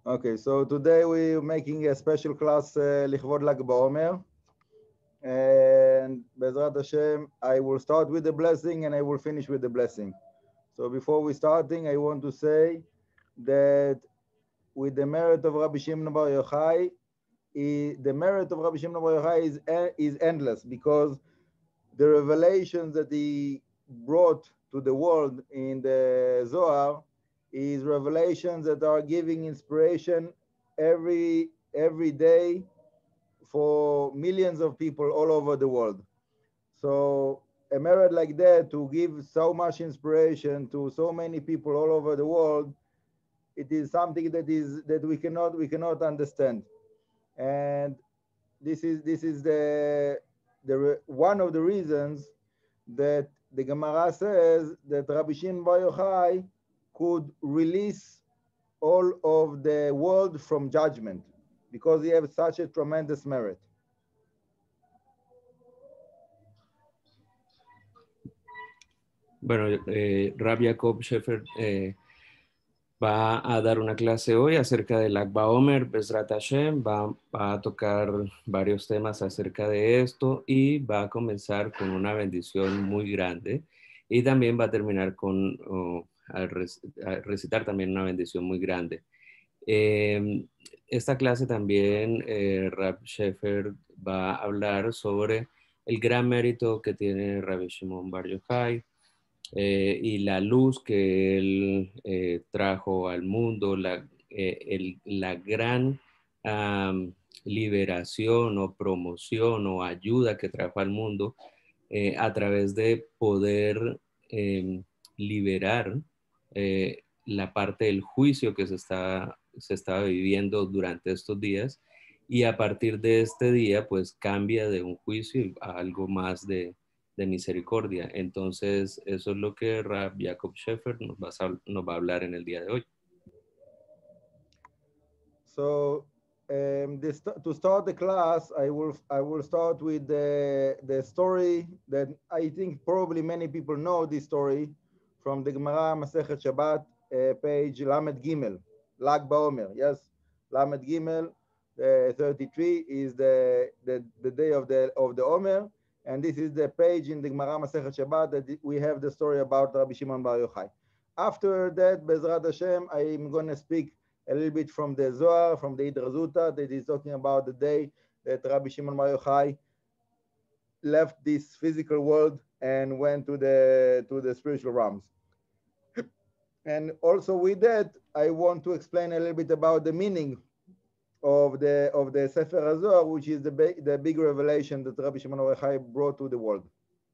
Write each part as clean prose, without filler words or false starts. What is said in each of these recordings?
Okay, so today we're making a special class לכבוד ל"ג בעומר. And Bezrat Hashem, I will start with the blessing and I will finish with the blessing. So before we starting, I want to say that with the merit of Rabbi Shimon Bar Yochai, the merit of Rabbi Shimon Bar Yochai is endless, because the revelations that he brought to the world in the Zohar is revelations that are giving inspiration every day for millions of people all over the world. So a merit like that, to give so much inspiration to so many people all over the world, it is something that we cannot understand. And this is the one of the reasons that the Gemara says that Rabbi Shimon Bar Yochai could release all of the world from judgment, because he has such a tremendous merit. Bueno, Rab Jacob Sheffer va a dar una clase hoy acerca del Lag BaOmer, Bezrat Hashem, va a tocar varios temas acerca de esto y va a comenzar con una bendición muy grande y también va a terminar con a recitar también una bendición muy grande. Esta clase también Rab Sheffer va a hablar sobre el gran mérito que tiene Rabbi Shimon Bar Yochai, y la luz que él trajo al mundo, la gran liberación o promoción o ayuda que trajo al mundo a través de poder liberar la parte del juicio que se estaba viviendo durante estos días, y a partir de este día pues cambia de un juicio a algo más de misericordia. Entonces, eso es lo que Rab Jacob Sheffer nos va a hablar en el día de hoy. So, to start the class, I will start with the story that I think probably many people know this story from the Gemara Masechet Shabbat, page Lamed Gimel, Lag BaOmer. Yes, Lamed Gimel, 33 is the day of the Omer. And this is the page in the Gemara Masechet Shabbat that we have the story about Rabbi Shimon Bar Yochai. After that, Bezrat Hashem, I'm going to speak a little bit from the Zohar, from the Idra Zuta, that is talking about the day that Rabbi Shimon Bar Yochai left this physical world and went to the spiritual realms. And also with that, I want to explain a little bit about the meaning of the Sefer HaZohar, which is the big revelation that Rabbi Shimon Bar Yochai brought to the world.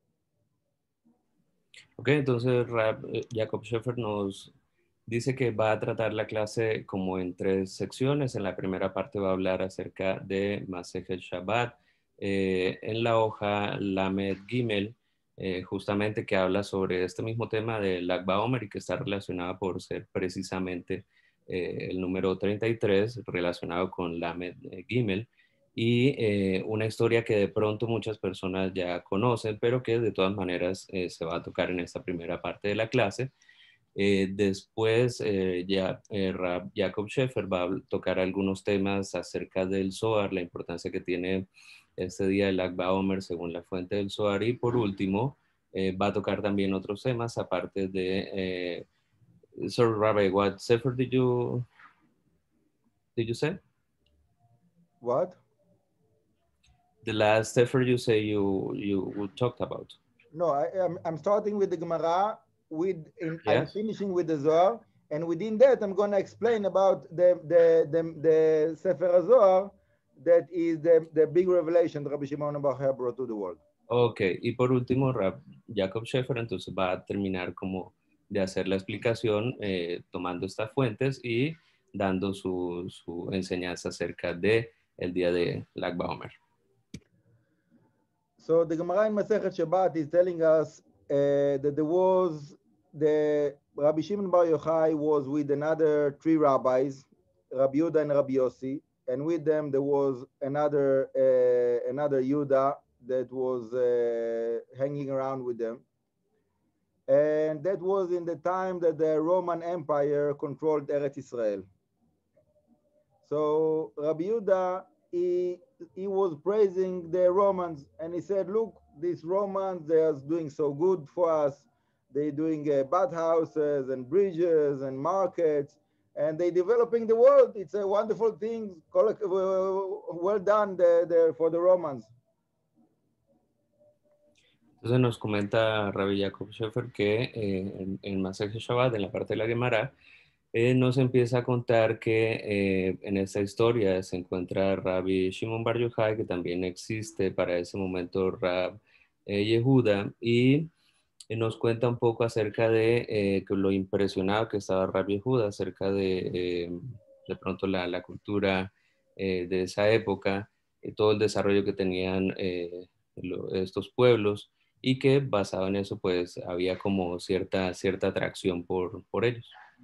Ok, entonces Rab Jacob Sheffer nos dice que va a tratar la clase como en 3 secciones. En la primera parte va a hablar acerca de Masejet Shabbat, en la hoja Lamed Gimel, justamente que habla sobre este mismo tema del Lag BaOmer y que está relacionada por ser precisamente el número 33 relacionado con Lamed Gimel, y una historia que de pronto muchas personas ya conocen, pero que de todas maneras se va a tocar en esta primera parte de la clase. Después Rab Jacob Sheffer va a tocar algunos temas acerca del Zohar, la importancia que tiene este día del Lag BaOmer según la fuente del Zohar, y por último va a tocar también otros temas aparte de Sir Rabbi, what Sefer did you say? What? The last Sefer you say you talked about. No, I'm starting with the Gemara. I'm finishing with the Zohar, and within that, I'm going to explain about the Sefer Zohar, that is the big revelation that Rabbi Shimon Bar Yochai brought to the world. Ok, y por último, Rab Jacob Sheffer entonces va a terminar como de hacer la explicación tomando estas fuentes y dando su enseñanza acerca de el día de Lag BaOmer. So the Gemara in Masechet Shabbat is telling us that there was the Rabbi Shimon Bar Yochai was with another 3 rabbis, Rabbi Yehuda and Rabbi Yossi, and with them there was another Yehuda that was hanging around with them. And that was in the time that the Roman Empire controlled Eretz Israel. So Rabbi Yehuda, he was praising the Romans, and he said, look, these Romans, they are doing so good for us. They're doing bathhouses and bridges and markets, and they're developing the world. It's a wonderful thing. Well done for the Romans. Entonces nos comenta Rabbi Jacob Shefer que en Masej Shabbat, en la parte de la Gemara, nos empieza a contar que en esta historia se encuentra Rabbi Shimon Bar Yochai, que también existe para ese momento Rab Yehuda, y nos cuenta un poco acerca de lo impresionado que estaba Rabbi Yehuda, acerca de pronto la cultura de esa época, todo el desarrollo que tenían estos pueblos, y que basado en eso pues había como cierta atracción por ellos.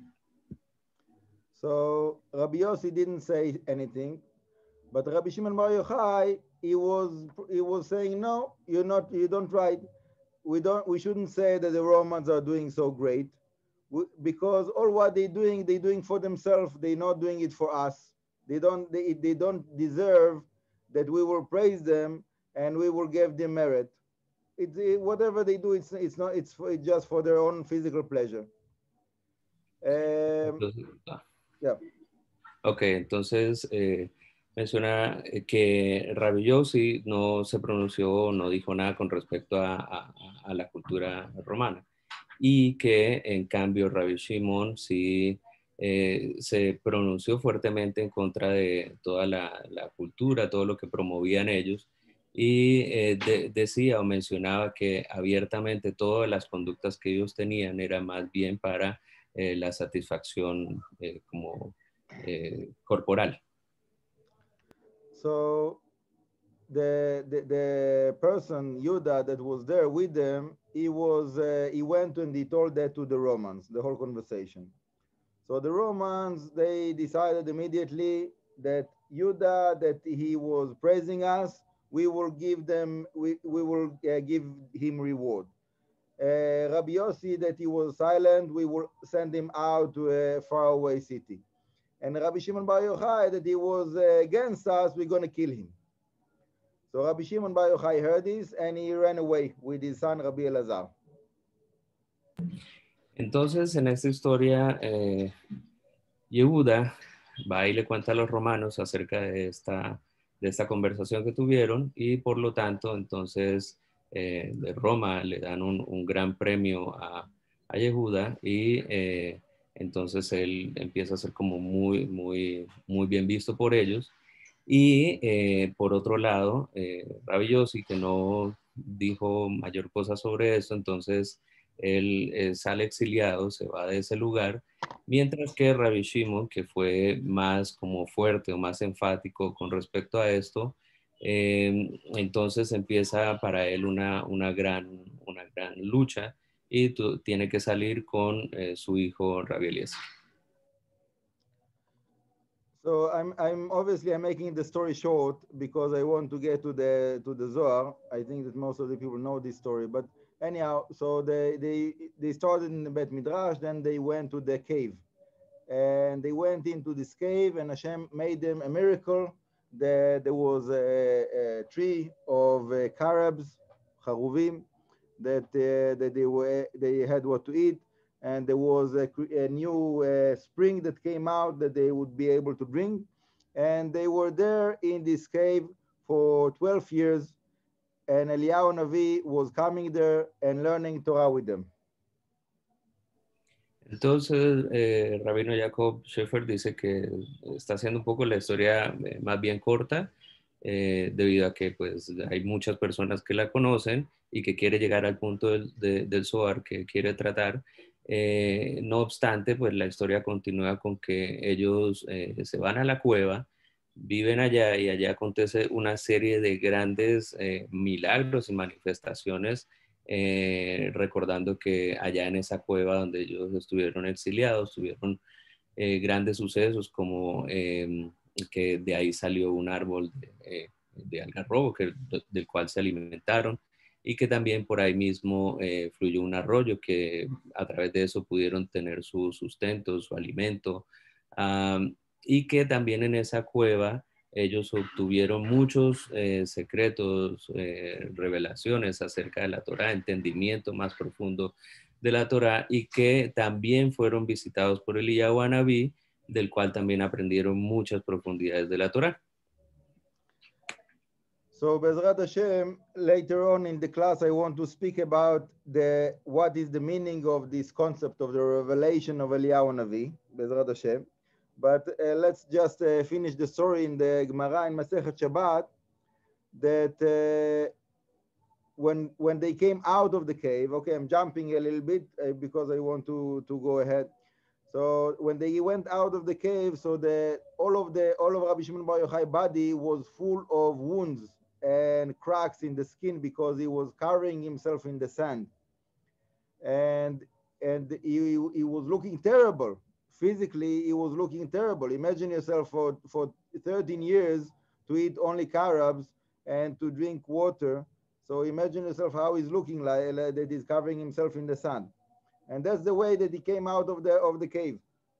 So Rabbi Yossi didn't say anything, but Rabbi Shimon Bar Yochai, he was saying, no, you don't right. We shouldn't say that the Romans are doing so great, because all what they're doing for themselves. They're not doing it for us. They don't deserve that we will praise them and we will give them merit. Whatever they do, it's just for their own physical pleasure. Entonces, Yeah. Ok, entonces menciona que Rabbi Yossi no se pronunció, no dijo nada con respecto a la cultura romana, y que en cambio Rabbi Shimon sí se pronunció fuertemente en contra de toda la cultura, todo lo que promovían ellos, y decía o mencionaba que abiertamente todas las conductas que ellos tenían era más bien para la satisfacción como corporal. So the person Judah that was there with them, he went and he told that to the Romans, the whole conversation. So the Romans, they decided immediately that Judah, that he was praising us, we will give him reward. Rabbi Yossi, that he was silent, we will send him out to a faraway city. And Rabbi Shimon Bar Yochai, that he was against us, we're going to kill him. So Rabbi Shimon Bar Yochai heard this, and he ran away with his son Rabbi Elazar. Entonces, en esta historia, Yehuda va y le cuenta a los romanos acerca de esta conversación que tuvieron, y por lo tanto, entonces, de Roma le dan un gran premio a Yehuda, y entonces él empieza a ser como muy bien visto por ellos. Y por otro lado, Rabbi Yossi, que no dijo mayor cosa sobre esto, entonces él sale exiliado, se va de ese lugar, mientras que Rabbi Shimon, que fue más como fuerte o más enfático con respecto a esto, entonces empieza para él una gran lucha, y tiene que salir con su hijo Rabbi Eliezer. So I'm obviously making the story short because I want to get to the Zohar. I think that most of the people know this story, but anyhow, so they started in the Bet Midrash, then they went to the cave, and they went into this cave, and Hashem made them a miracle. There was a tree of carobs, charuvim, that they had what to eat. And there was a new spring that came out that they would be able to drink. And they were there in this cave for 12 years. And Eliyahu Navi was coming there and learning Torah with them. Entonces, Rabino Jacob Shefer dice que está haciendo un poco la historia más bien corta, debido a que pues hay muchas personas que la conocen y que quiere llegar al punto del Zohar que quiere tratar. No obstante, pues la historia continúa con que ellos se van a la cueva, viven allá, y allá acontece una serie de grandes milagros y manifestaciones, recordando que allá en esa cueva donde ellos estuvieron exiliados, tuvieron grandes sucesos como que de ahí salió un árbol de algarrobo del cual se alimentaron, y que también por ahí mismo fluyó un arroyo que a través de eso pudieron tener su sustento, su alimento. y que también en esa cueva ellos obtuvieron muchos secretos, revelaciones acerca de la Torá, entendimiento más profundo de la Torá, y que también fueron visitados por Eliyahu Anabí, del cual también aprendieron muchas profundidades de la Torá. So Bezrat Hashem, later on in the class, I want to speak about what is the meaning of this concept of the revelation of Eliyahu Navi, Bezrat Hashem. But let's just finish the story in the Gemara in Masechet Shabbat, that when they came out of the cave, okay, I'm jumping a little bit because I want to go ahead. So when they went out of the cave, so all of Rabbi Shimon Bar Yochai's body was full of wounds and cracks in the skin because he was carrying himself in the sand, and he was looking terrible. Physically, he was looking terrible. Imagine yourself for 13 years to eat only carobs and to drink water. So imagine yourself how he's looking like that he's covering himself in the sand. And that's the way that he came out of the cave.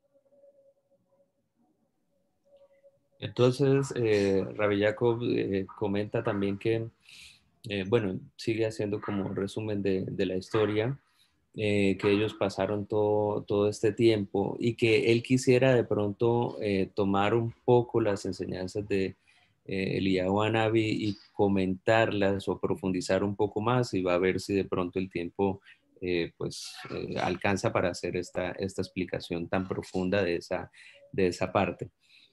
Entonces, Rabbi Jacob comenta también que, bueno, sigue haciendo como resumen de la historia, que ellos pasaron todo este tiempo y que él quisiera de pronto tomar un poco las enseñanzas de Eliyahu Hanavi y comentarlas o profundizar un poco más, y va a ver si de pronto el tiempo alcanza para hacer esta explicación tan profunda de esa parte.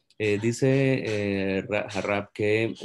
Dice Harab que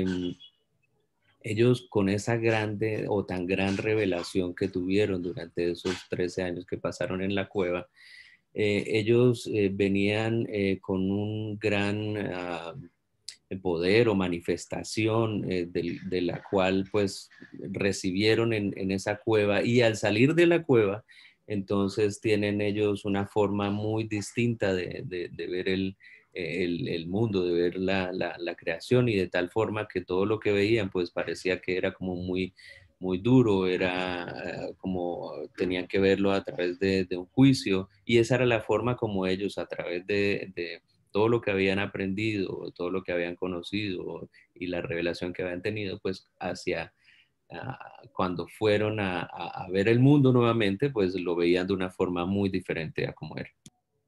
ellos, con esa grande o tan gran revelación que tuvieron durante esos 13 años que pasaron en la cueva, ellos venían con un gran poder o manifestación de la cual pues recibieron en esa cueva, y al salir de la cueva entonces tienen ellos una forma muy distinta de ver el mundo, de ver la creación, y de tal forma que todo lo que veían pues parecía que era como muy duro, era como tenían que verlo a través de un juicio, y esa era la forma como ellos, a través de todo lo que habían aprendido, todo lo que habían conocido y la revelación que habían tenido, pues hacia cuando fueron a ver el mundo nuevamente, pues lo veían de una forma muy diferente a como era.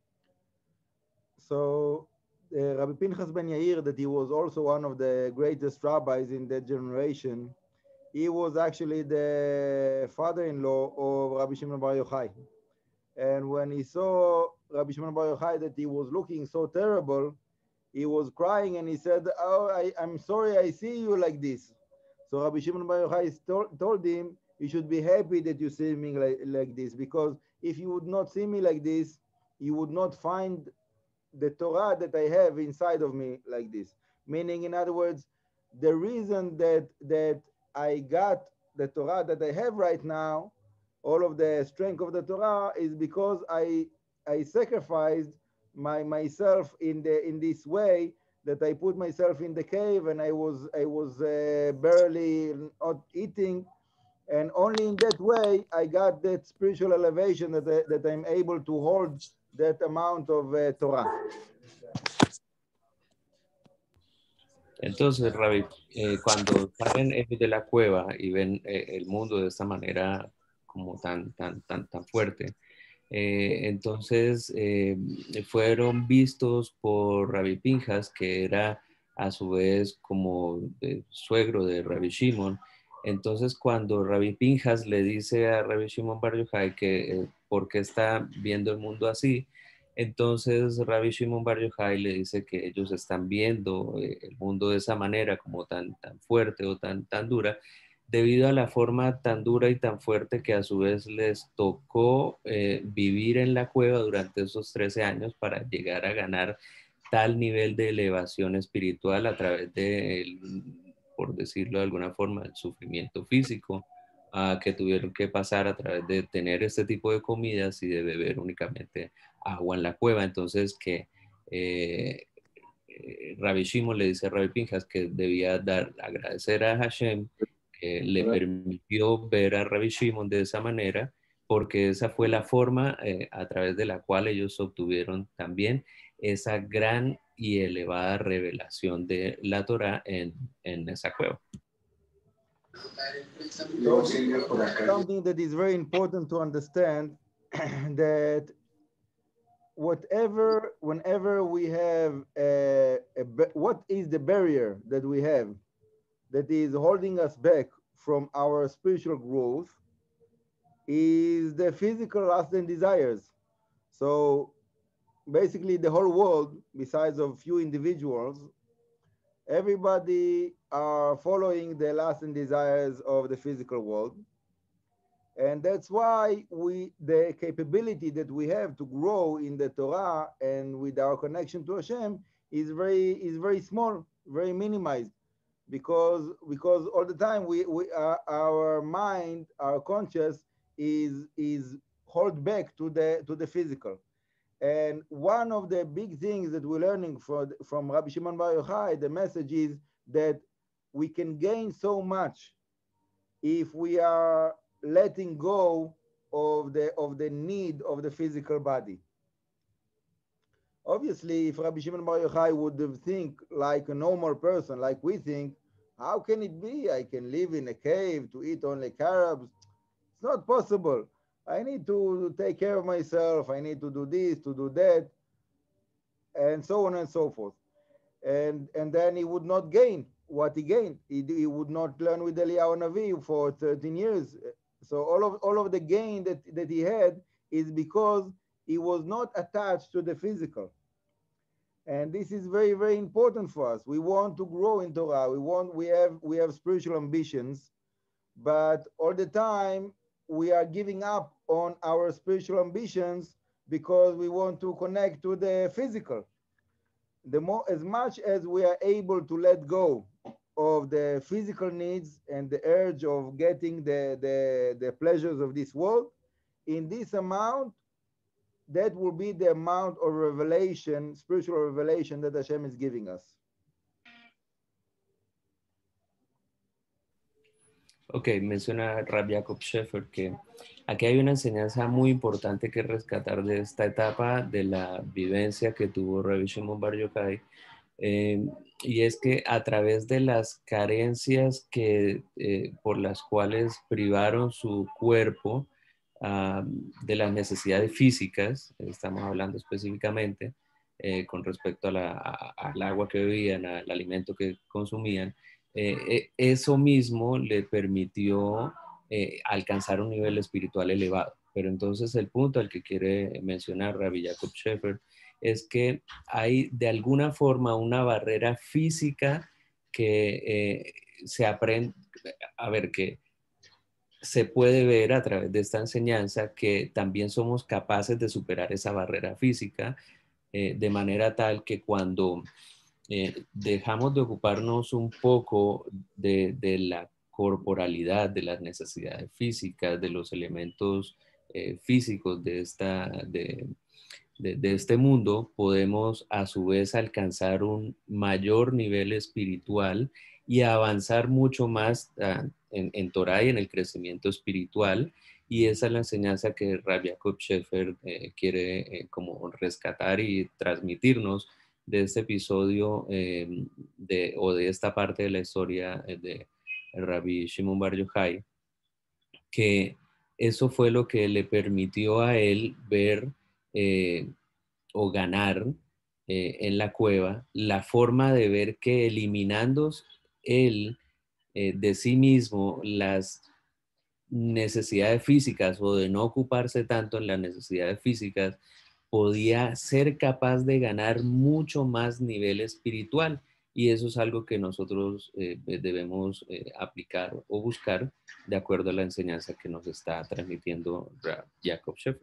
So Rabbi Pinchas Ben Yair, that he was also one of the greatest rabbis in that generation, he was actually the father-in-law of Rabbi Shimon Bar Yochai. And when he saw Rabbi Shimon Bar Yochai that he was looking so terrible, he was crying and he said, "Oh, I'm sorry I see you like this." So Rabbi Shimon Bar Yochai told him, "You should be happy that you see me like this, because if you would not see me like this, you would not find the Torah that I have inside of me like this." Meaning, in other words, the reason that I got the Torah that I have right now, all of the strength of the Torah, is because I sacrificed myself in this way, that I put myself in the cave and I was barely not eating, and only in that way I got that spiritual elevation that I'm able to hold that amount of Torah. Entonces, Rabbi, cuando salen de la cueva y ven el mundo de esta manera como tan fuerte, entonces fueron vistos por Rabbi Pinchas, que era a su vez como suegro de Rabbi Shimon. Entonces, cuando Rabbi Pinchas le dice a Rabbi Shimon Bar Yochai que por qué está viendo el mundo así, entonces Rabbi Shimon Bar Yochai le dice que ellos están viendo el mundo de esa manera, como tan fuerte o tan dura, debido a la forma tan dura y tan fuerte que a su vez les tocó vivir en la cueva durante esos 13 años para llegar a ganar tal nivel de elevación espiritual a través de, por decirlo de alguna forma, el sufrimiento físico que tuvieron que pasar a través de tener este tipo de comidas y de beber únicamente agua en la cueva. Entonces que Rabbi Shimon le dice a Rabbi Pinchas que debía agradecer a Hashem que le permitió ver a Rabbi Shimon de esa manera, porque esa fue la forma a través de la cual ellos obtuvieron también esa gran y elevada revelación de la Torá en esa cueva. So something that is very important to understand that whenever we have what is the barrier that we have that is holding us back from our spiritual growth is the physical lust and desires. So basically the whole world, besides a few individuals, everybody are following the lust and desires of the physical world. And that's why the capability that we have to grow in the Torah and with our connection to Hashem is very small, very minimized, because all the time our mind, our conscious is held back to the physical. And one of the big things that we're learning from Rabbi Shimon Bar Yochai, the message is that we can gain so much if we are letting go of the need of the physical body. Obviously, if Rabbi Shimon Bar Yochai would think like a normal person, like we think, how can it be? I can live in a cave to eat only carobs. It's not possible. I need to take care of myself. I need to do this, to do that, and so on and so forth. And then he would not gain what he gained. He would not learn with Eliyahu Navi for 13 years. So all of the gain that he had is because he was not attached to the physical. And this is very, very important for us. We want to grow in Torah. We have spiritual ambitions, but all the time we are giving up on our spiritual ambitions because we want to connect to the physical. As much as we are able to let go of the physical needs and the urge of getting the pleasures of this world, in this amount, that will be the amount of revelation, spiritual revelation that Hashem is giving us. Ok, menciona Rabbi Jacob Shefer que aquí hay una enseñanza muy importante que rescatar de esta etapa de la vivencia que tuvo Rabbi Shimon Bar Yochai, y es que a través de las carencias por las cuales privaron su cuerpo de las necesidades físicas, estamos hablando específicamente con respecto al agua que bebían, al alimento que consumían, eso mismo le permitió alcanzar un nivel espiritual elevado. Pero entonces el punto al que quiere mencionar Rabbi Jacob Shefer es que hay de alguna forma una barrera física que se aprende, que se puede ver a través de esta enseñanza que también somos capaces de superar esa barrera física de manera tal que cuando dejamos de ocuparnos un poco de la corporalidad, de las necesidades físicas, de los elementos físicos de este mundo, podemos a su vez alcanzar un mayor nivel espiritual y avanzar mucho más en Torah y en el crecimiento espiritual. Y esa es la enseñanza que Rabbi Jacob Shefer quiere como rescatar y transmitirnos de este episodio o de esta parte de la historia de Rabbi Shimon Bar Yochai, que eso fue lo que le permitió a él ver o ganar en la cueva la forma de ver que eliminando él de sí mismo las necesidades físicas o de no ocuparse tanto en las necesidades físicas, podía ser capaz de ganar mucho más nivel espiritual. Y eso es algo que nosotros debemos aplicar o buscar de acuerdo a la enseñanza que nos está transmitiendo Jacob Shefer.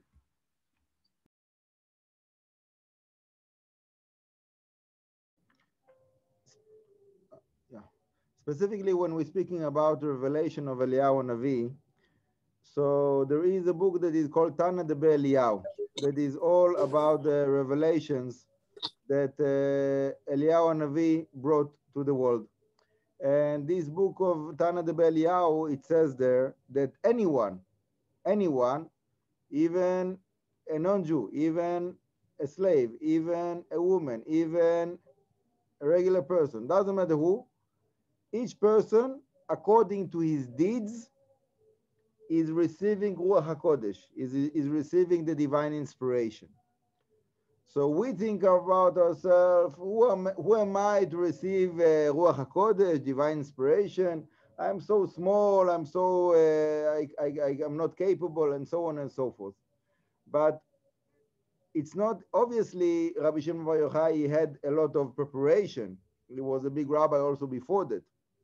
Specifically, when we're speaking about the revelation of Eliyahu Navi, so there is a book that is called Tana Debe Eliyahu, that is all about the revelations that Eliyahu Navi brought to the world. And this book of Tana Debe Eliyahu, it says there that anyone, even a non-Jew, even a slave, even a woman, even a regular person, doesn't matter who, each person, according to his deeds, is receiving Ruach HaKodesh, is receiving the divine inspiration. So we think about ourselves, who am I to receive Ruach HaKodesh, divine inspiration? I'm so small, I'm so, I'm not capable, and so on and so forth. But it's not, obviously, Rabbi Shimon Bar Yochai, he had a lot of preparation. He was a big rabbi also before that.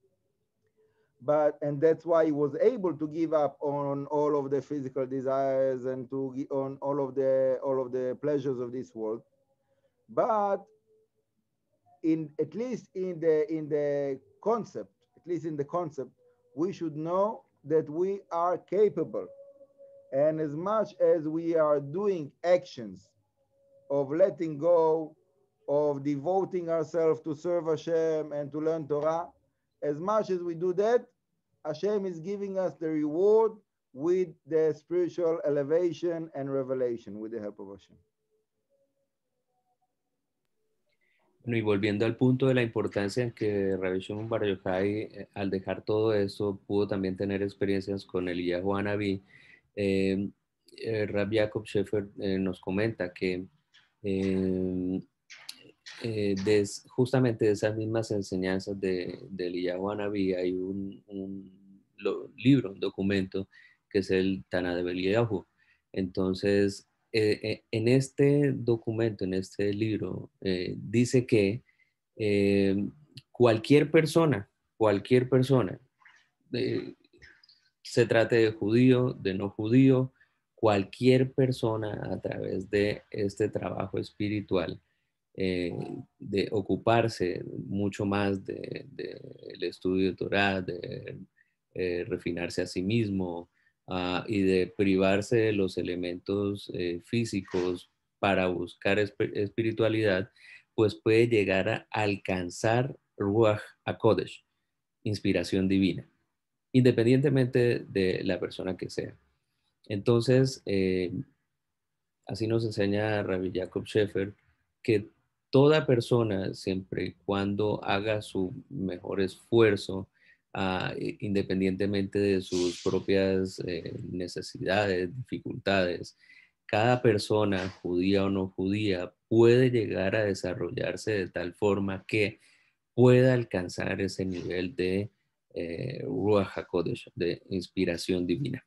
And that's why he was able to give up on all of the physical desires and on all of the pleasures of this world. But at least in the concept, we should know that we are capable. And as much as we are doing actions of letting go, of devoting ourselves to serve Hashem and to learn Torah, as much as we do that, Hashem is giving us the reward with the spiritual elevation and revelation with the help of Hashem. Bueno, y volviendo al punto de la importancia en que Rabbi Shimon Bar Yochai, al dejar todo eso, pudo también tener experiencias con Eliyahu Hanaví. Rabbi Jacob Shefer nos comenta que justamente de esas mismas enseñanzas de Eliyahu Hanaví hay un libro, un documento, que es el Tana de Eliyahu. Entonces, en este documento, en este libro, dice que cualquier persona, se trate de judío, de no judío, cualquier persona a través de este trabajo espiritual, de ocuparse mucho más del estudio de Torah, de refinarse a sí mismo, y de privarse de los elementos físicos para buscar espiritualidad, pues puede llegar a alcanzar Ruach HaKodesh, inspiración divina, independientemente de la persona que sea. Entonces, así nos enseña Rabbi Jacob Shefer, que toda persona, siempre y cuando haga su mejor esfuerzo, independientemente de sus propias necesidades, dificultades, cada persona, judía o no judía, puede llegar a desarrollarse de tal forma que pueda alcanzar ese nivel de Ruach HaKodesh, de inspiración divina.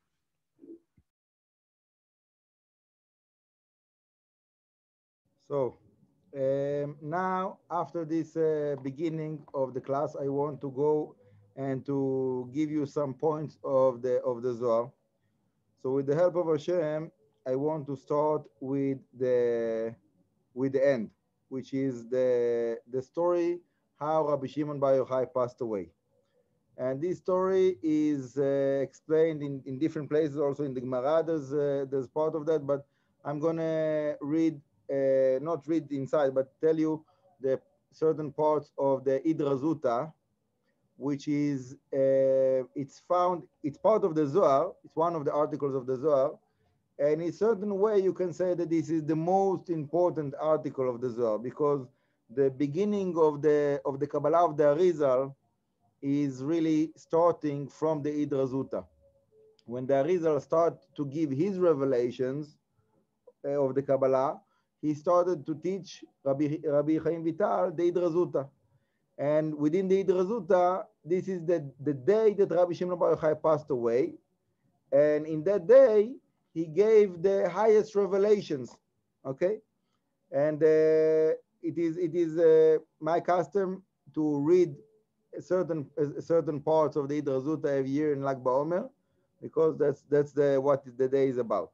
So now, after this beginning of the class, I want to go and to give you some points of the Zohar. So with the help of Hashem, I want to start with the end, which is the story how Rabbi Shimon Bar Yochai passed away. And this story is explained in different places, also in the Gemara, there's part of that, but I'm gonna read, not read inside, but tell you the certain parts of the Idra Zuta, which is, it's part of the Zohar, it's one of the articles of the Zohar, and in a certain way you can say that this is the most important article of the Zohar, because the beginning of the Kabbalah of the Arizal is really starting from the Idra Zuta. When the Arizal started to give his revelations of the Kabbalah, he started to teach Rabbi Chaim Vital the Idra Zuta. And within the Idra Zuta, this is the day that Rabbi Shimon Bar Yochai passed away. And in that day, he gave the highest revelations, okay? And it is my custom to read certain parts of the Idra Zuta every year in Lag BaOmer, because that's what the day is about.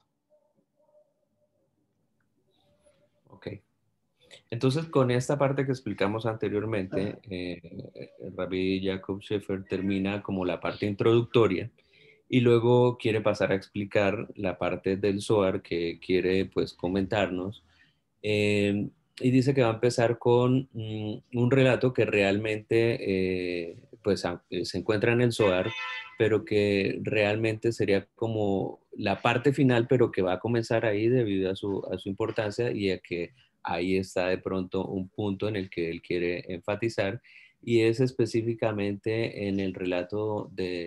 Ok. Entonces, con esta parte que explicamos anteriormente, Rabbi Jacob Shefer termina como la parte introductoria y luego quiere pasar a explicar la parte del Zohar que quiere pues comentarnos. y dice que va a empezar con un relato que realmente pues, se encuentra en el Zohar, pero que realmente sería como la parte final, pero que va a comenzar ahí debido a su importancia y a que ahí está de pronto un punto en el que él quiere enfatizar, y es específicamente en el relato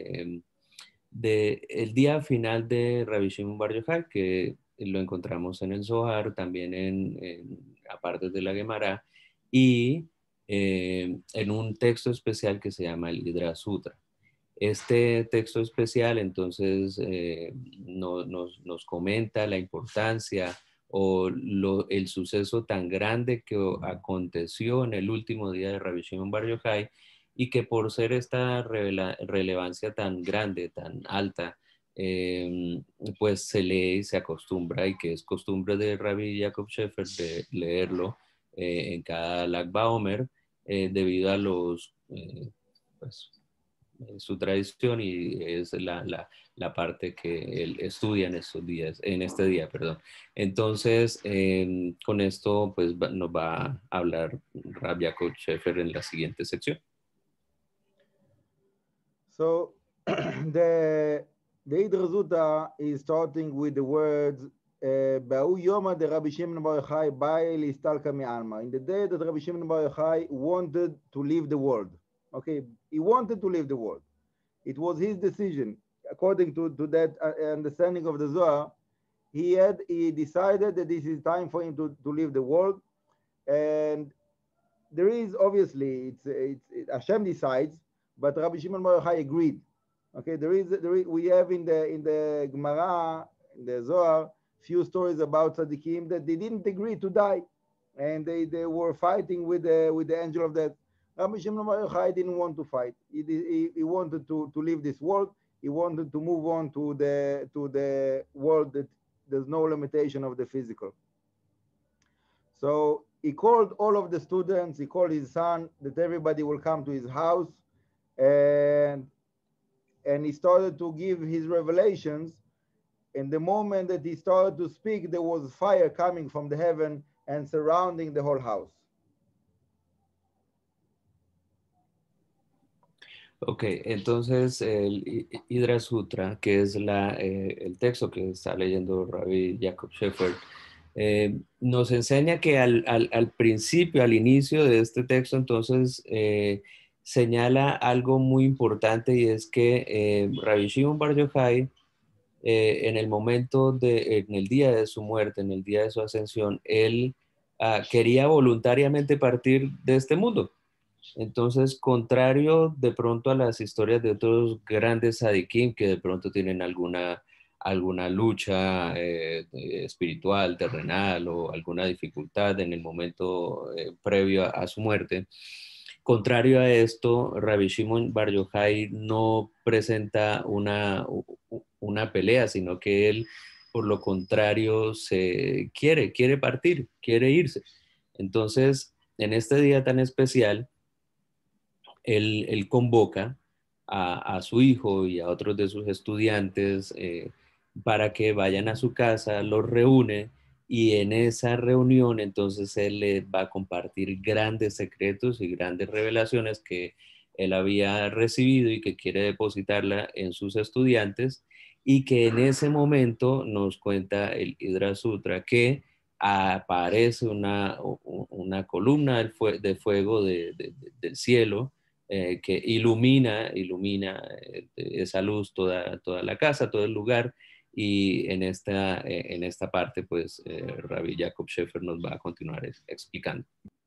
de el día final de Rabbi Shimon Bar Yochai, que lo encontramos en el Zohar, también aparte de la Gemara, y en un texto especial que se llama el Hidra Sutra. Este texto especial entonces nos comenta la importancia o el suceso tan grande que aconteció en el último día de Rabbi Shimon Bar Yochai, y que por ser esta relevancia tan grande, tan alta, pues se lee y se acostumbra, y que es costumbre de Rabbi Jacob Shefer de leerlo en cada Lag BaOmer, debido a los pues, su tradición, y es la parte que él estudia en estos días, en este día, perdón. Entonces, con esto, pues nos va a hablar Rab Yaakov Shefer en la siguiente sección. So the Hidra Sutra is starting with the words Ba'u Yoma de Rabbi Shimon Bar Yochai Bai Listalka Mi'alma. In the day that Rabbi Shimon Bar Yochai wanted to leave the world. Okay, he wanted to leave the world. It was his decision. According to that understanding of the Zohar, he decided that this is time for him to leave the world. And there is obviously, Hashem decides, but Rabbi Shimon Bar Yochai agreed. Okay, we have in the Gemara, in the Zohar, few stories about tzaddikim that they didn't agree to die, and they were fighting with the angel of death. Rabbi Shimon Bar Yochai didn't want to fight. He wanted to leave this world. He wanted to move on to the world that there's no limitation of the physical. So he called all of the students. He called his son that everybody will come to his house, and he started to give his revelations. And the moment that he started to speak, there was fire coming from the heaven and surrounding the whole house. Ok, entonces el Hidra Sutra, que es el texto que está leyendo Rabbi Jacob Shefer, nos enseña que al principio, al inicio de este texto, entonces señala algo muy importante, y es que Rabbi Shimon Bar Yochai, en en el día de su muerte, en el día de su ascensión, él quería voluntariamente partir de este mundo. Entonces, contrario de pronto a las historias de otros grandes sadikim que de pronto tienen alguna lucha espiritual, terrenal, o alguna dificultad en el momento previo a su muerte, contrario a esto, Rabbi Shimon Bar Yochai no presenta una pelea, sino que él, por lo contrario, quiere partir, quiere irse. Entonces, en este día tan especial, él convoca a su hijo y a otros de sus estudiantes para que vayan a su casa, los reúne, y en esa reunión entonces él le va a compartir grandes secretos y grandes revelaciones que él había recibido y que quiere depositarla en sus estudiantes, y que en ese momento nos cuenta el Hidra Sutra que aparece una columna de fuego del cielo, que ilumina esa luz toda la casa, todo el lugar, y en esta parte, pues, Rabbi Jacob Shefer nos va a continuar explicando.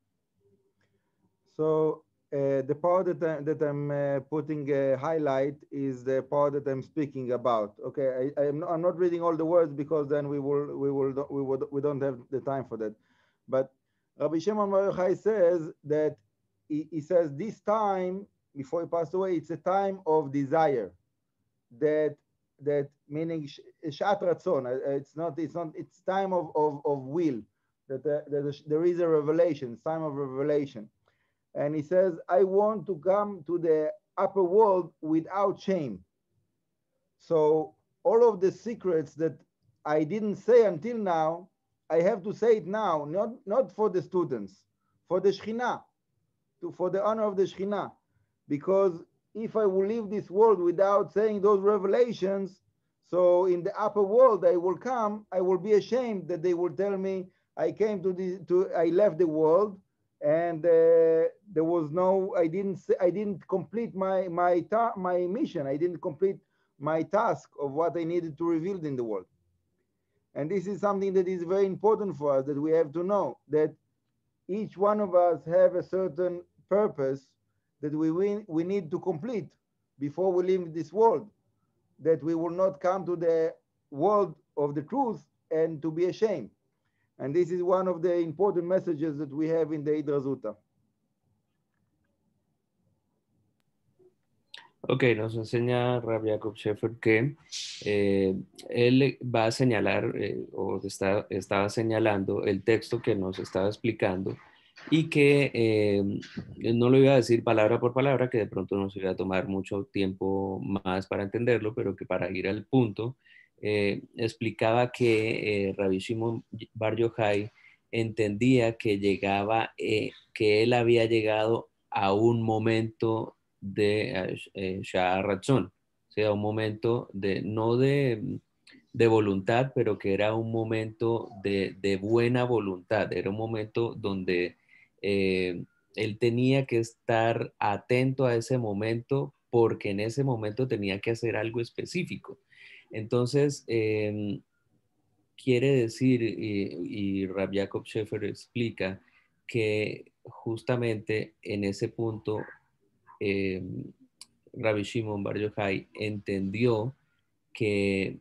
So the part that I'm putting a highlight is the part that I'm speaking about. Okay, I'm not reading all the words because then we don't have the time for that. But Rabbi Shimon Bar Yochai says that he says this time before he passed away, it's a time of desire. That meaning shat ratzon. It's time of will. That there is a revelation. It's time of revelation. And he says, I want to come to the upper world without shame. So all of the secrets that I didn't say until now, I have to say it now, not for the students, for the Shekhinah, for the honor of the Shekhinah. Because if I will leave this world without saying those revelations, so in the upper world I will come, I will be ashamed that they will tell me I came I left the world, and there was no, I didn't complete my mission. I didn't complete my task of what I needed to reveal in the world. And this is something that is very important for us, that we have to know that each one of us have a certain purpose that we need to complete before we leave this world, that we will not come to the world of the truth and to be ashamed. And this is one of the important messages that we have in the Hidra Zuta. Ok, nos enseña Rabbi Jacob Shefer que él va a señalar, o estaba señalando el texto que nos estaba explicando, y que no lo iba a decir palabra por palabra, que de pronto nos iba a tomar mucho tiempo más para entenderlo, pero que para ir al punto, explicaba que Rabbi Shimon Bar Yochai entendía que que él había llegado a un momento de Sha'ar Ratzon, o sea, un momento no de voluntad, pero que era un momento de buena voluntad, era un momento donde él tenía que estar atento a ese momento porque en ese momento tenía que hacer algo específico. Entonces, quiere decir, y Rabbi Jacob Shefer explica, que justamente en ese punto Rabbi Shimon Bar Yochai entendió que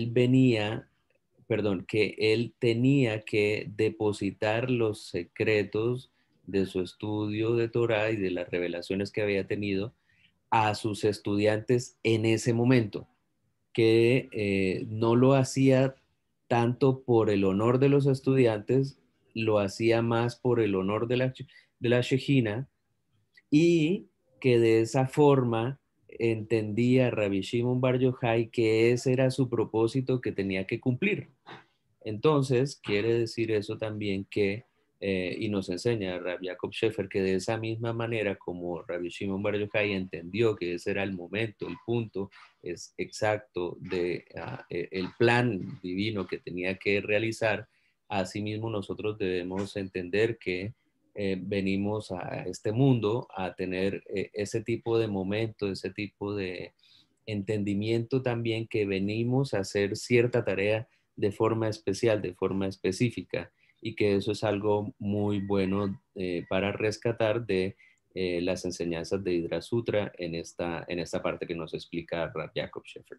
que él tenía que depositar los secretos de su estudio de Torah y de las revelaciones que había tenido a sus estudiantes en ese momento, que no lo hacía tanto por el honor de los estudiantes, lo hacía más por el honor de la Shejina, y que de esa forma entendía Rabbi Shimon Bar Yochai que ese era su propósito que tenía que cumplir. Entonces, quiere decir eso también que, y nos enseña Rabbi Jacob Shefer, que de esa misma manera como Rabbi Shimon Bar Yochai entendió que ese era el momento, el punto es exacto de el plan divino que tenía que realizar, asimismo nosotros debemos entender que venimos a este mundo a tener ese tipo de momento, ese tipo de entendimiento también, que venimos a hacer cierta tarea de forma especial, de forma específica, y que eso es algo muy bueno para rescatar de las enseñanzas de Hidra Sutra en esta parte que nos explica Rav Jacob Shefer.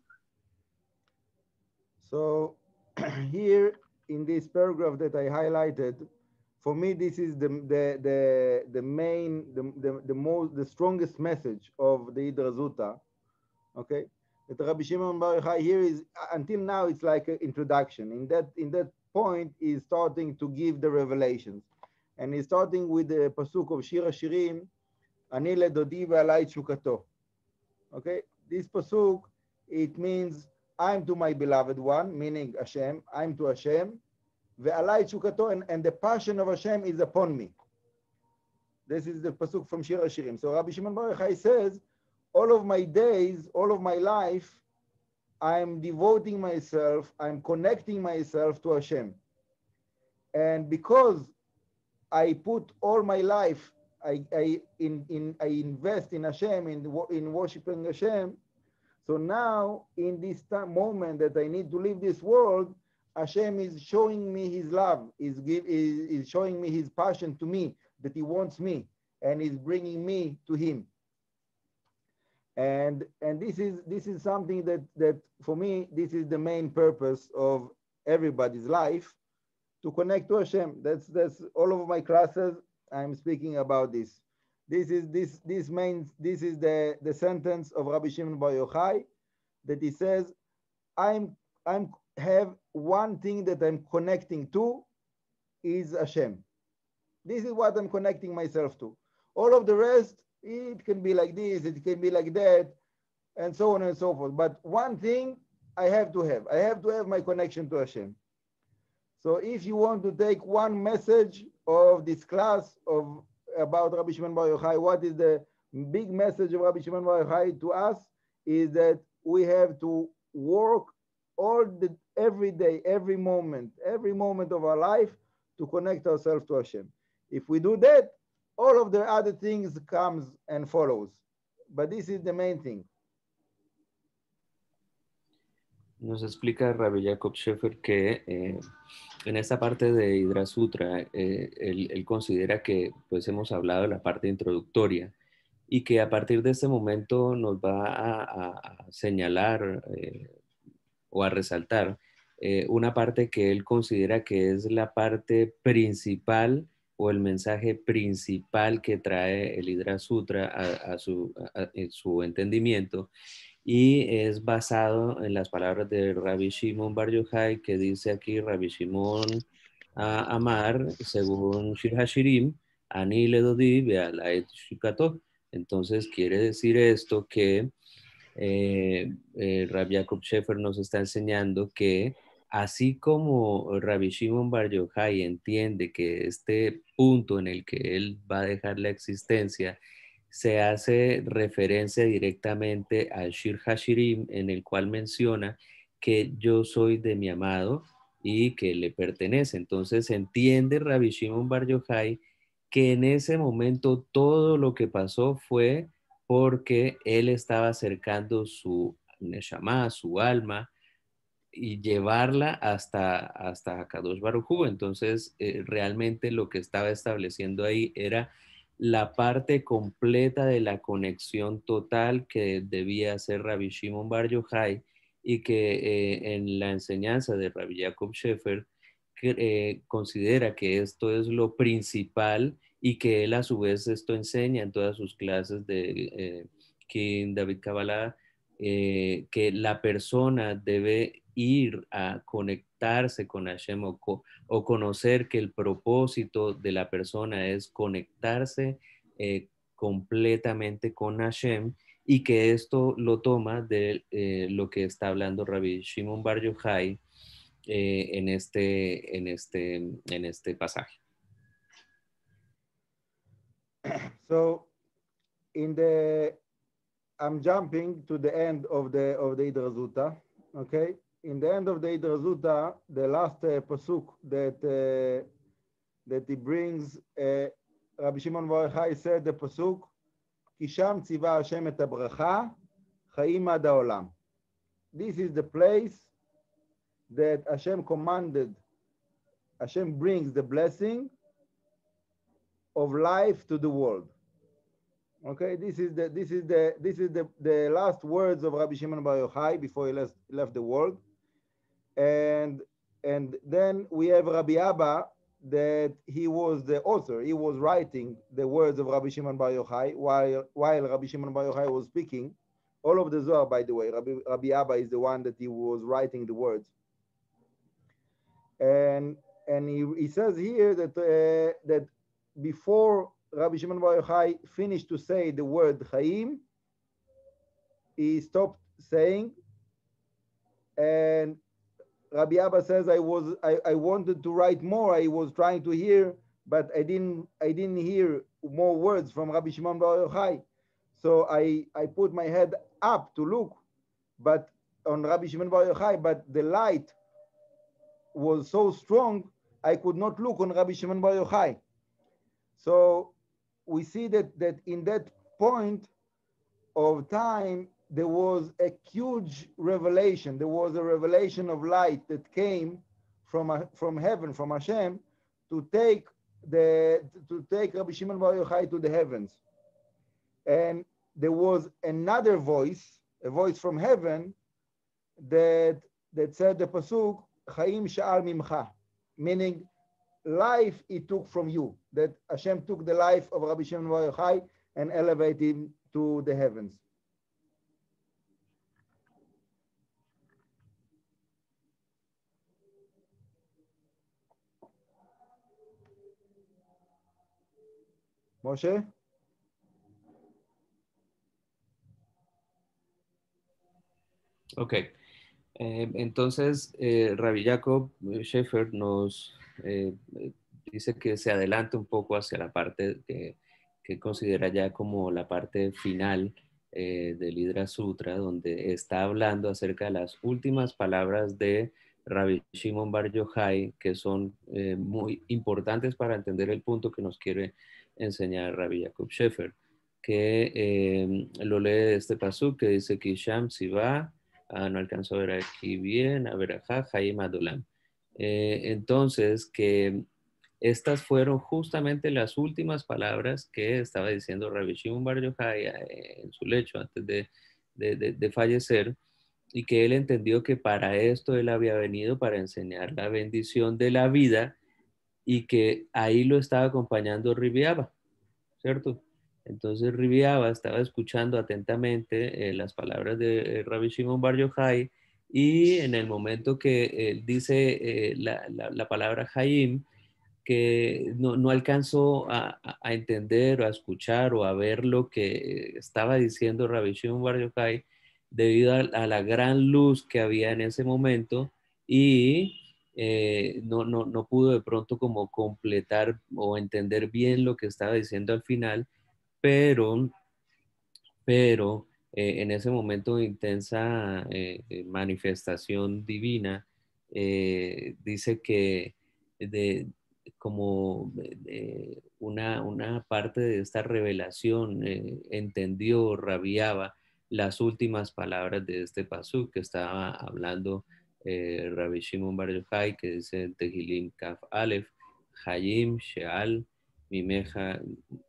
So here in this paragraph that I highlighted, for me, this is the main, the strongest message of the Hidra Zuta. Okay, that Rabbi Shimon Bar Yochai here is, until now, it's like an introduction. In that point, he's starting to give the revelations, and he's starting with the pasuk of Shir Hashirim, Ani ledodi ve'alai tshukato. Okay, this pasuk, it means I'm to my beloved one, meaning Hashem. I'm to Hashem. Ve'alai tshukato, and the passion of Hashem is upon me. This is the pasuk from Shir Hashirim. So Rabbi Shimon Bar Yochai says, all of my days, all of my life, I'm devoting myself, I'm connecting myself to Hashem. And because I put all my life, I invest in Hashem, in worshiping Hashem. So now, in this moment that I need to leave this world, Hashem is showing me His love, is showing me His passion to me, that He wants me, and is bringing me to Him. And this is something that for me, this is the main purpose of everybody's life, to connect to Hashem. That's all of my classes. I'm speaking about this. This is the sentence of Rabbi Shimon Bar Yochai, that he says, I'm have one thing that I'm connecting to is Hashem. This is what I'm connecting myself to. All of the rest, it can be like this, it can be like that, and so on and so forth. But one thing I have to have my connection to Hashem. So if you want to take one message of this class about Rabbi Shimon Bar Yochai, what is the big message of Rabbi Shimon Bar Yochai to us is that we have to work every day, every moment of our life to connect ourselves to Hashem. If we do that, all of the other things comes and follows. But this is the main thing. Nos explica Rabbi Jacob Shefer que en esta parte de Hidra Sutra, él considera que pues hemos hablado de la parte introductoria y que a partir de este momento nos va a señalar o a resaltar una parte que él considera que es la parte principal o el mensaje principal que trae el Hidra Sutra a su entendimiento, y es basado en las palabras de Rabbi Shimon Bar Yochai, que dice aquí Rabbi Shimon Amar, según Shir Hashirim, Ani Ledodi Be'alaet Shukato. Entonces quiere decir esto que Rabbi Jacob Shefer nos está enseñando que así como Rabbi Shimon Bar Yochai entiende que este punto en el que él va a dejar la existencia se hace referencia directamente al Shir Hashirim, en el cual menciona que yo soy de mi amado y que le pertenece. Entonces entiende Rabbi Shimon Bar Yochai que en ese momento todo lo que pasó fue porque él estaba acercando su neshama, su alma, y llevarla hasta Kadosh Baruj Hu. Entonces, realmente lo que estaba estableciendo ahí era la parte completa de la conexión total que debía hacer Rabbi Shimon Bar Yochai, y que en la enseñanza de Rabbi Jacob Shefer considera que esto es lo principal, y que él a su vez esto enseña en todas sus clases de King David Kabbalah, que la persona debe ir a conectarse con Hashem o conocer que el propósito de la persona es conectarse completamente con Hashem, y que esto lo toma de lo que está hablando Rabbi Shimon Bar Yochai en este pasaje. So I'm jumping to the end of the Hidra Zuta, okay? In the end of the Hidra Zuta, the last pasuk that he brings, Rabbi Shimon Bar Yochai said the pasuk, Ki sham tziva Hashem et habracha, chaim ad haolam. This is the place that Hashem commanded. Hashem brings the blessing of life to the world. Okay, this is the last words of Rabbi Shimon Bar Yochai before he left the world, and then we have Rabbi Abba, that he was the author. He was writing the words of Rabbi Shimon Bar Yochai while Rabbi Shimon Bar Yochai was speaking. All of the Zohar, by the way, Rabbi Abba is the one that he was writing the words, and he says here that before Rabbi Shimon Bar Yochai finished to say the word Chaim, he stopped saying, and Rabbi Abba says, I wanted to write more. I was trying to hear, but I didn't hear more words from Rabbi Shimon Bar Yochai. So I put my head up to look, but on Rabbi Shimon Bar Yochai, but the light was so strong, I could not look on Rabbi Shimon Bar Yochai. So we see that in that point of time, there was a huge revelation. There was a revelation of light that came from heaven, from Hashem, to take Rabbi Shimon Bar Yochai to the heavens. And there was another voice, a voice from heaven, that said the pasuk, Chaim sha'al mimcha, meaning life he took from you. That Hashem took the life of Rabbi Shimon Bar Yochai and elevated him to the heavens. Moshe? Ok. Entonces, Rabbi Jacob Sheffer nos dice que se adelanta un poco hacia la parte que considera ya como la parte final del Hidra Sutra, donde está hablando acerca de las últimas palabras de Rabbi Shimon Bar Yochai, que son muy importantes para entender el punto que nos quiere enseñar Rabbi Jacob Sheffer, que lo lee de este pasuk que dice que Sham Siva. No alcanzo a ver aquí bien, a ver acá, Jaime Adolam. Entonces, que estas fueron justamente las últimas palabras que estaba diciendo Rabbi Shimon Bar Yochai en su lecho antes de fallecer, y que él entendió que para esto él había venido para enseñar la bendición de la vida y que ahí lo estaba acompañando Ribiaba, ¿cierto? Entonces Ribiaba estaba escuchando atentamente las palabras de Rabbi Shimon Bar Yochai, y en el momento que él dice la palabra Haim, que no alcanzó a entender o a escuchar o a ver lo que estaba diciendo Rabbi Shimon Bar Yochai debido a la gran luz que había en ese momento, y no pudo de pronto como completar o entender bien lo que estaba diciendo al final, pero, pero en ese momento de intensa manifestación divina, dice que de, como una parte de esta revelación entendió, rabiaba las últimas palabras de este pasuk que estaba hablando Rabbi Shimon Bar Yochai, que dice en Tehilim Kaf Aleph, Hayim Sheal Mimeja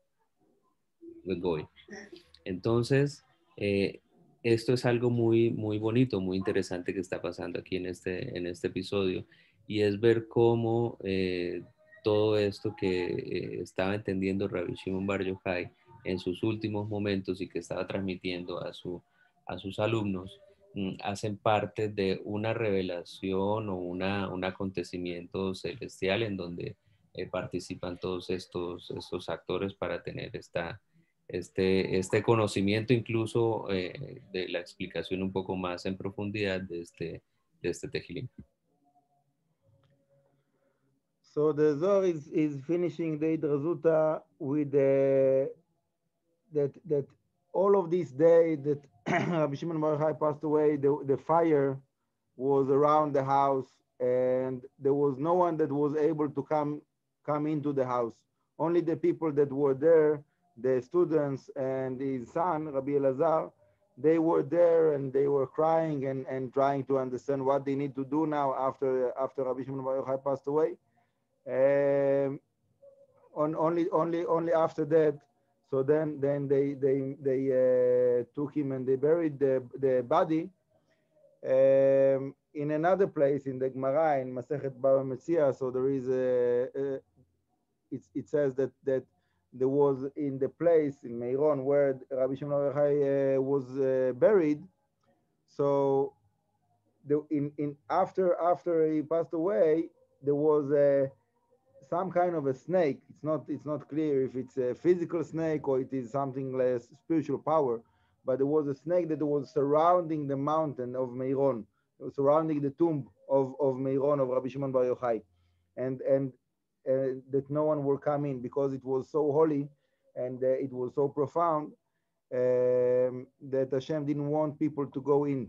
Goy. Entonces, esto es algo muy, muy bonito, muy interesante que está pasando aquí en este episodio, y es ver cómo todo esto que estaba entendiendo Rabbi Shimon Bar Yochai en sus últimos momentos y que estaba transmitiendo a sus alumnos, hacen parte de una revelación o un acontecimiento celestial en donde participan todos estos actores para tener este conocimiento incluso de la explicación un poco más en profundidad de este Tejilim. So the Zohar is finishing the Hidrazuta with that all of this day that Rabbi Shimon Bar Yochai passed away, the fire was around the house, and there was no one that was able to come into the house. Only the people that were there, the students and his son, Rabbi Elazar, they were there and they were crying and trying to understand what they need to do now after Rabbi Shimon Bar Yochai passed away. Only after that, so then they took him and they buried the body in another place in the Gemara in Masechet Bava Metzia. So there is it says that there was in the place in Meiron where Rabbi Shimon Bar Yochai was buried. So after he passed away, there was some kind of a snake. It's not clear if it's a physical snake or it is something less spiritual power. But there was a snake that was surrounding the mountain of Meiron, surrounding the tomb of Meiron of Rabbi Shimon Bar Yochai, and that no one will come in because it was so holy and it was so profound that Hashem didn't want people to go in.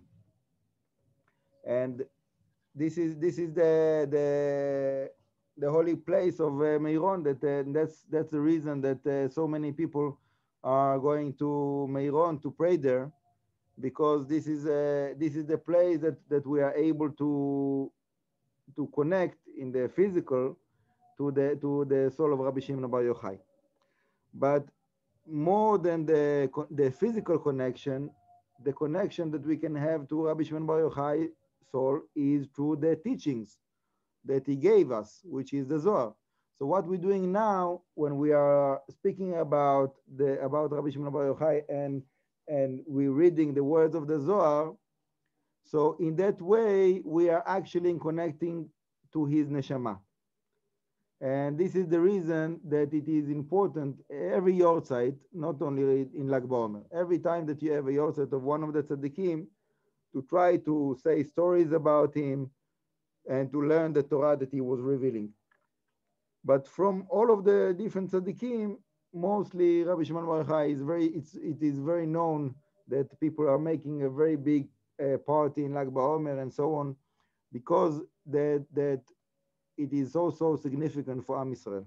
And this is the holy place of Meiron. That's the reason that so many people are going to Meiron to pray there, because this is the place that we are able to connect in the physical to the soul of Rabbi Shimon Bar Yochai. But more than the physical connection, the connection that we can have to Rabbi Shimon Bar Yochai soul is through the teachings that he gave us, which is the Zohar. So what we're doing now, when we are speaking about Rabbi Shimon Bar Yochai and we're reading the words of the Zohar, so in that way we are actually connecting to his neshama. And this is the reason that it is important every Yortzeit, not only in Lag BaOmer, every time that you have a Yortzeit of one of the tzaddikim, to try to say stories about him and to learn the Torah that he was revealing. But from all of the different tzaddikim, mostly Rabbi Shimon Bar Yochai it is very known that people are making a very big party in Lag BaOmer and so on, because that it is so significant for Am Israel.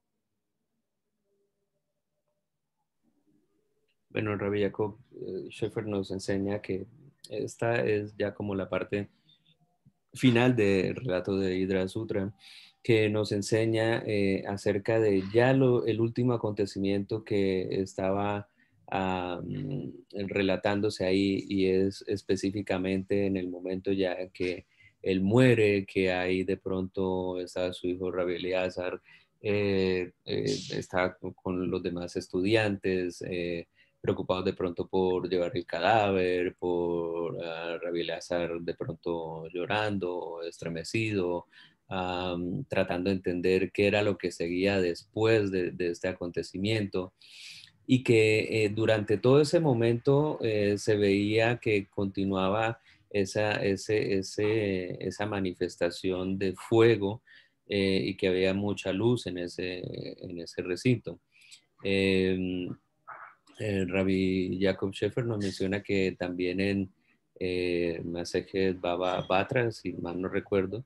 Bueno, Rabbi Jacob Sheffer nos enseña que esta es ya como la parte final del relato de Hidra Sutra, que nos enseña acerca de ya el último acontecimiento que estaba relatándose ahí, y es específicamente en el momento ya que él muere, que ahí de pronto está su hijo Rabbi Eliezer, está con los demás estudiantes, preocupados de pronto por llevar el cadáver, por Rabbi Eliezer de pronto llorando, estremecido, tratando de entender qué era lo que seguía después de este acontecimiento, y que durante todo ese momento se veía que continuaba esa manifestación de fuego, y que había mucha luz en ese recinto. Rabbi Jacob Sheffer nos menciona que también en Masejet Baba Batra, si mal no recuerdo,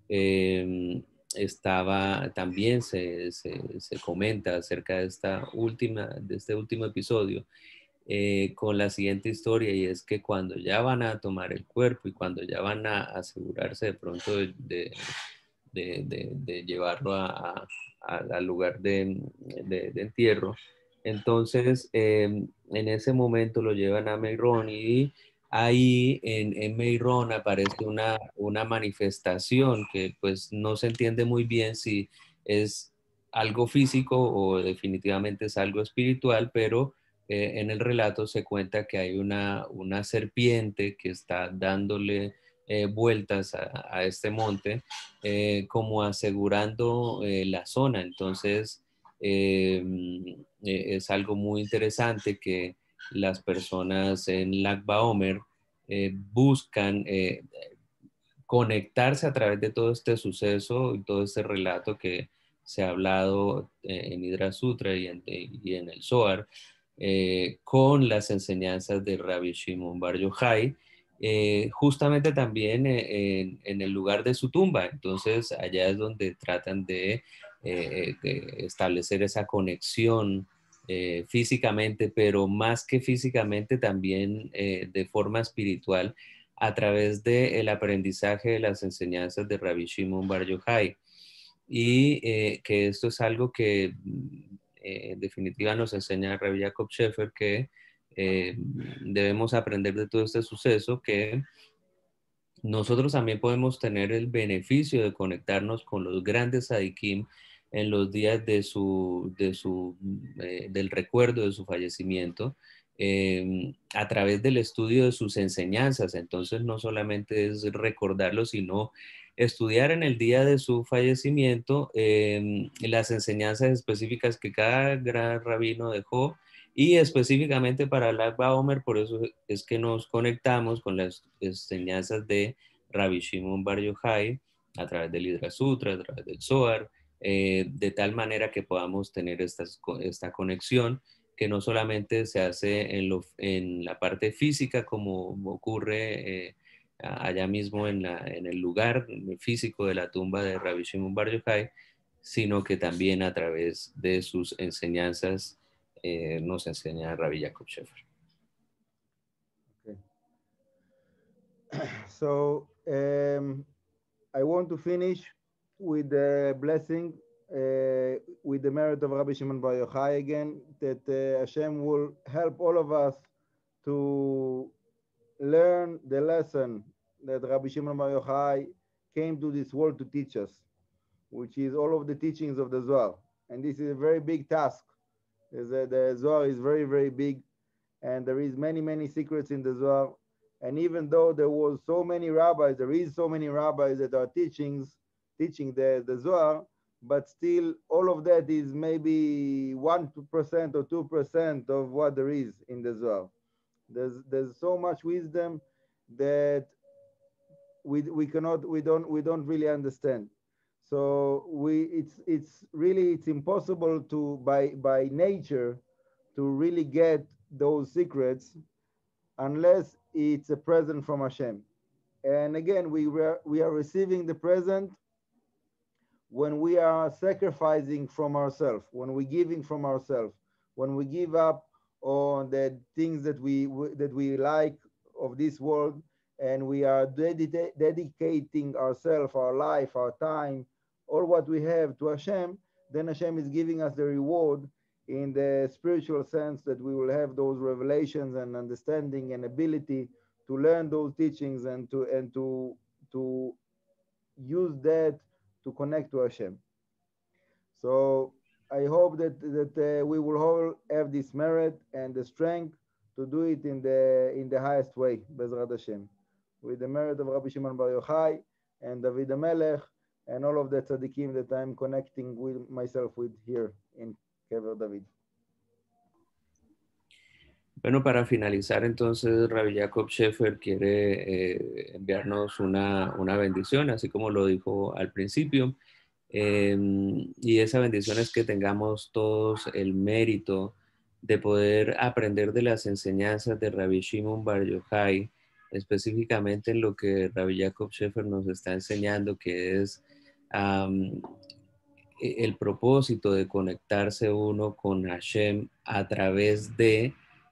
también se comenta acerca de este último episodio, con la siguiente historia, y es que cuando ya van a tomar el cuerpo y cuando ya van a asegurarse de pronto de llevarlo al lugar de entierro, entonces en ese momento lo llevan a Meirón, y ahí en Meirón aparece una manifestación que pues no se entiende muy bien si es algo físico o definitivamente es algo espiritual, pero en el relato se cuenta que hay una serpiente que está dándole vueltas a este monte, como asegurando la zona. Entonces, es algo muy interesante que las personas en Lag BaOmer buscan conectarse a través de todo este suceso y todo este relato que se ha hablado en Hidra Sutra y en el Zohar, con las enseñanzas de Rabbi Shimon Bar Yochai, justamente también en el lugar de su tumba. Entonces allá es donde tratan de establecer esa conexión físicamente, pero más que físicamente también de forma espiritual, a través del aprendizaje de las enseñanzas de Rabbi Shimon Bar Yochai. Y que esto es algo que en definitiva nos enseña Rabbi Jacob Sheffer, que debemos aprender de todo este suceso, que nosotros también podemos tener el beneficio de conectarnos con los grandes tzadikim en los días del recuerdo de su fallecimiento, a través del estudio de sus enseñanzas. Entonces no solamente es recordarlo, sino estudiar en el día de su fallecimiento las enseñanzas específicas que cada gran rabino dejó, y específicamente para Lag BaOmer. Por eso es que nos conectamos con las enseñanzas de Rabbi Shimon Bar Yochai a través del Hidra Sutra, a través del Zohar, de tal manera que podamos tener esta conexión, que no solamente se hace en la parte física, como ocurre allá mismo en el lugar físico de la tumba de Rabbi Shimon Bar Yochai, sino que también a través de sus enseñanzas nos enseña Rabbi Jacob Sheffer. Okay. So I want to finish with the blessing, with the merit of Rabbi Shimon Bar Yochai again, that Hashem will help all of us to learn the lesson that Rabbi Shimon Bar Yochai came to this world to teach us, which is all of the teachings of the Zohar. And this is a very big task. The Zohar is very, very big, and there is many secrets in the Zohar. And even though there is so many rabbis that are teaching the Zohar, but still all of that is maybe 1% or 2% of what there is in the Zohar. There's so much wisdom, that we don't really understand. So it's really it's impossible to by nature to really get those secrets unless it's a present from Hashem. And again, we are receiving the present when we are sacrificing from ourselves, when we're giving from ourselves, when we give up on the things that we like of this world, and we are dedicating ourselves, our life, our time, all what we have to Hashem, then Hashem is giving us the reward in the spiritual sense that we will have those revelations and understanding and ability to learn those teachings and to use that to connect to Hashem. So I hope that we will all have this merit and the strength to do it in the highest way, Bezrat Hashem, with the merit of Rabbi Shimon Bar Yochai and David HaMelech and all of the tzaddikim that I'm connecting with myself with here in Kever David. Bueno, para finalizar entonces, Rabbi Jacob Sheffer quiere enviarnos una bendición, así como lo dijo al principio. Y esa bendición es que tengamos todos el mérito de poder aprender de las enseñanzas de Rabbi Shimon Bar Yochai, específicamente en lo que Rabbi Jacob Sheffer nos está enseñando, que es el propósito de conectarse uno con Hashem a través de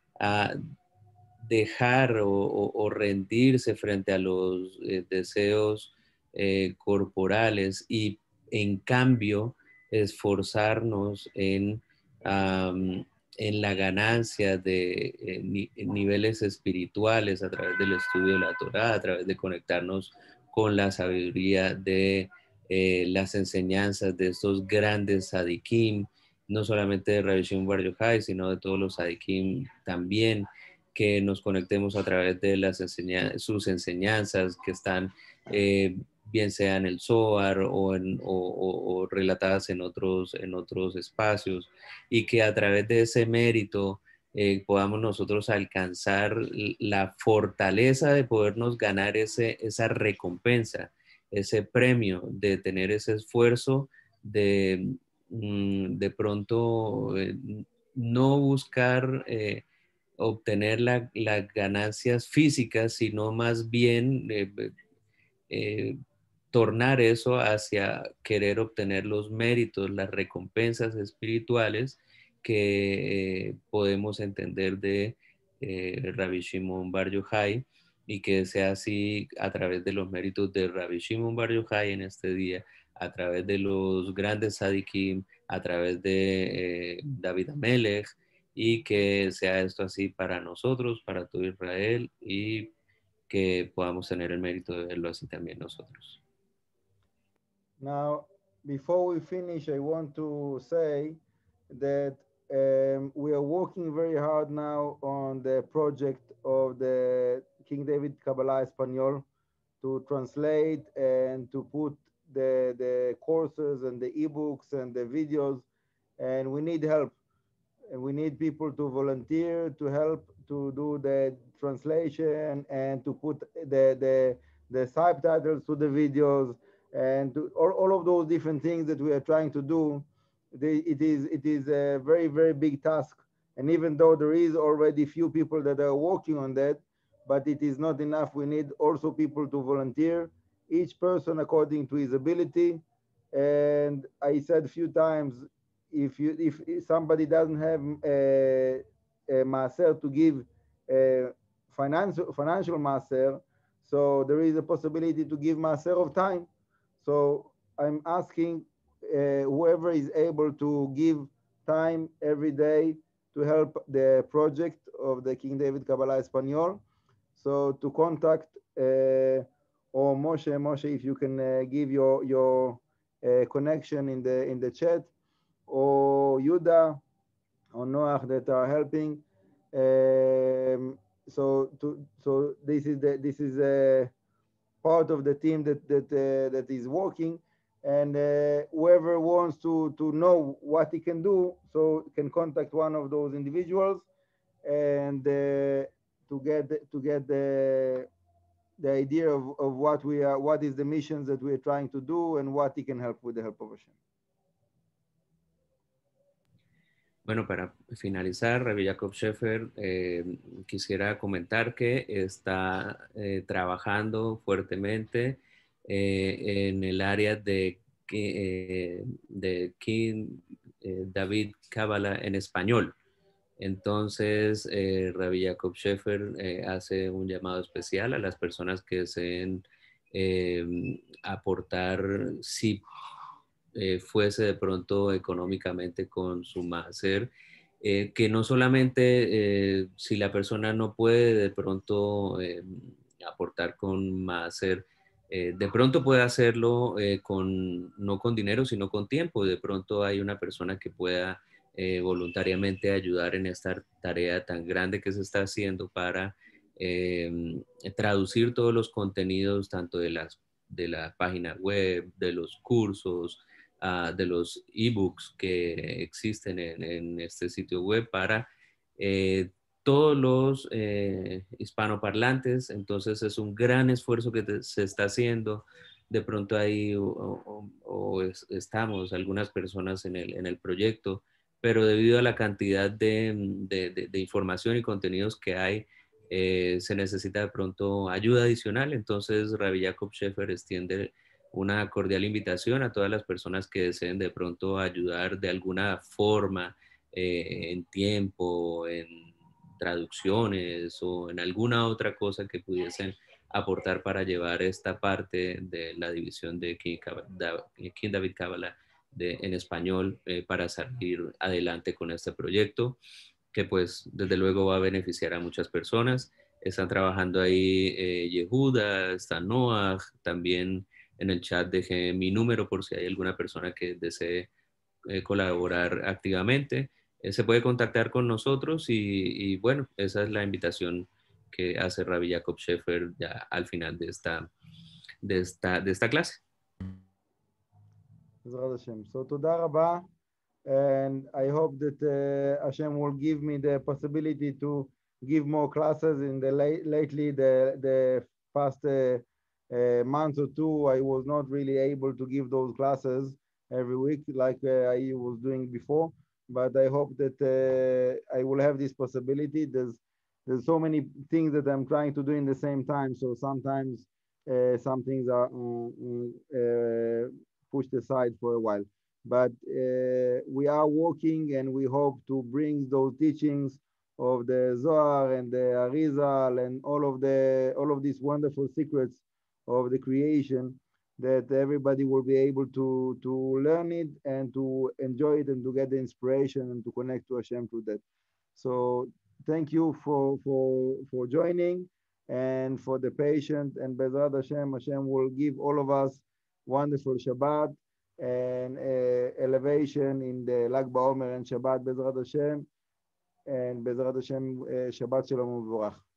dejar o rendirse frente a los deseos corporales y en cambio esforzarnos en la ganancia de niveles espirituales a través del estudio de la Torá, a través de conectarnos con la sabiduría de las enseñanzas de estos grandes tzadikim, no solamente de Rabbi Shimon Bar Yochai, sino de todos los tzadikim también, que nos conectemos a través de sus enseñanzas que están bien sea en el Zohar o relatadas en otros espacios, y que a través de ese mérito podamos nosotros alcanzar la fortaleza de podernos ganar esa recompensa, ese premio de tener ese esfuerzo de pronto no buscar obtener las ganancias físicas, sino más bien tornar eso hacia querer obtener los méritos, las recompensas espirituales que podemos entender de Rabbi Shimon Bar Yochai, y que sea así a través de los méritos de Rabbi Shimon Bar Yochai en este día, a través de los grandes tzadikim, a través de David HaMelech, y que sea esto así para nosotros, para todo Israel, y que podamos tener el mérito de verlo así también nosotros. Now, before we finish, I want to say that we are working very hard now on the project of the King David Kabbalah Espanol to translate and to put the courses and the ebooks and the videos, and we need help. And we need people to volunteer to help to do the translation and to put the subtitles to the videos and to all of those different things that we are trying to do. It is a very, very big task. And even though there is already few people that are working on that, but it is not enough. We need also people to volunteer, each person according to his ability. And I said a few times, if somebody doesn't have a maaser to give a financial maaser, so there is a possibility to give maaser of time. So I'm asking whoever is able to give time every day to help the project of the King David Kabbalah Espanol. So to contact or Moshe, if you can give your connection in the chat, or Yuda or Noach that are helping. So this is a part of the team that is working, and whoever wants to know what he can do, so can contact one of those individuals and to get the the idea of what we are, what is the missions that we are trying to do, and what he can help with the help of Hashem. Bueno, para finalizar, Rabbi Jacob Shefer, quisiera comentar que está trabajando fuertemente en el área de King David Kabbalah en español. Entonces, Rabbi Jacob Shefer hace un llamado especial a las personas que deseen aportar, si fuese de pronto económicamente con su máster, que no solamente si la persona no puede de pronto aportar con máster, de pronto puede hacerlo no con dinero, sino con tiempo. De pronto hay una persona que pueda voluntariamente ayudar en esta tarea tan grande que se está haciendo para traducir todos los contenidos, tanto de la página web, de los cursos, de los ebooks que existen en este sitio web para todos los hispanoparlantes. Entonces es un gran esfuerzo que se está haciendo. De pronto ahí estamos algunas personas en el proyecto, pero debido a la cantidad de información y contenidos que hay, se necesita de pronto ayuda adicional. Entonces Rabbi Jacob Shefer extiende una cordial invitación a todas las personas que deseen de pronto ayudar de alguna forma en tiempo, en traducciones o en alguna otra cosa que pudiesen aportar para llevar esta parte de la división de King David Kabbalah en español para salir adelante con este proyecto, que pues desde luego va a beneficiar a muchas personas. Están trabajando ahí Yehuda, está Noah, también en el chat dejé mi número por si hay alguna persona que desee colaborar activamente. Se puede contactar con nosotros y bueno, esa es la invitación que hace Rabbi Jacob Shefer ya al final de esta clase. So toda rabba, and I hope that Hashem will give me the possibility to give more classes in the lately the past month or two. I was not really able to give those classes every week like I was doing before, but I hope that I will have this possibility. There's so many things that I'm trying to do in the same time, so sometimes some things are pushed aside for a while. But we are working, and we hope to bring those teachings of the Zohar and the Arizal and all of these wonderful secrets of the creation, that everybody will be able to learn it and to enjoy it and to get the inspiration and to connect to Hashem through that. So thank you for joining and for the patience, and Bezrat Hashem, Hashem will give all of us wonderful Shabbat and elevation in the Lag BaOmer and Shabbat Bezrat Hashem, and Bezrat Hashem Shabbat Shalom U'Vorach.